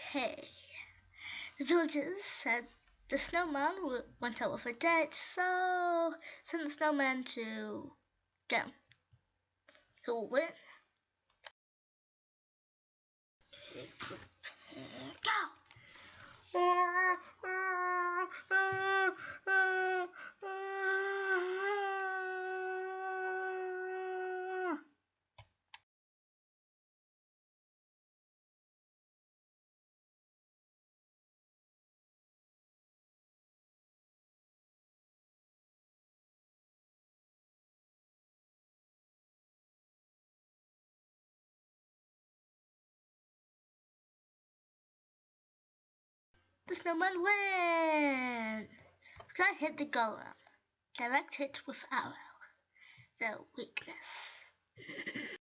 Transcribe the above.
Okay. The villagers said the snowman went out with a date, so send the snowman to get him. He'll win. Go! The snowman win! Because I hit the golem. Direct hit with arrow. Their weakness.